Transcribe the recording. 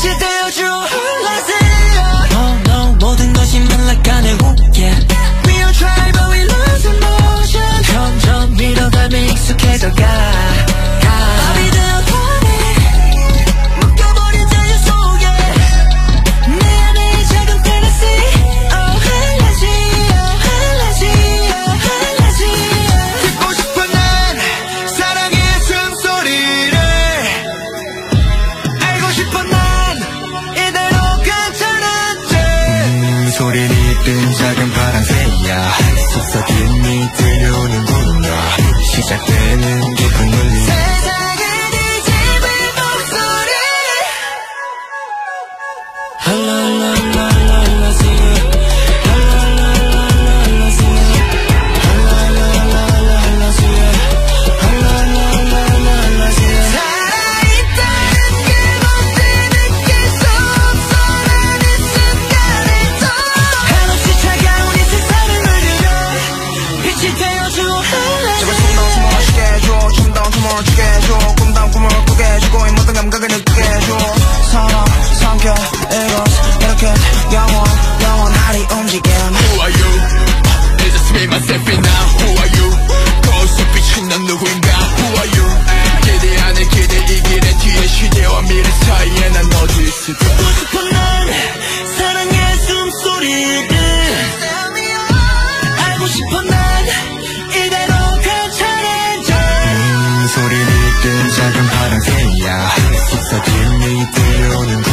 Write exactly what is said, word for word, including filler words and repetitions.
빛이 되어줘 Halazia. Oh no, 모든 것이 말라가네. Yeah, we don't try but we lose emotion. 점점 밀어가면 익숙해져가. 밥이 되어 묶여버린 자유 속에 내 안에 이 작은 fantasy. Oh Halazia, Halazia, Halazia. 듣고 싶어 난 사랑의 숨소리를 알고 싶어 난 이대로 괜찮았지. 음, 소리를 뜬 작은 파랑새야 속삭임이 들려오는구나. 시작되는 깊은 울림 세상을 뒤집을 목소리. Halazia, 살아있다는 게 뭔지 느낄 수 없어. 난 이 순간에도 한없이 차가운 이 세상을 물들여 빛이 되어줘 제발 Halazia. 좀 더 숨을 쉬게 해줘. 좀 더 숨을 쉬게 해줘. 꿈다운 꿈을 꾸게 해주고 이 모든 감각을 느끼게 해줘. 사랑 삼켜 이것이 이렇게 영원 영원하리 움직임. Who are you? It's just me, myself and now. Who are you? 거울속 비친 넌 누구인가? Who are you? 기대 안에 기대 이 길의 뒤에 시대와 미래 사이에 난 어디 있을까? 듣고 싶어 난 사랑의 숨소리를 알고 싶어 난 이대로 괜찮은지. 음, 소리를 뜬 작은 파랑새야 속삭임이 들려오는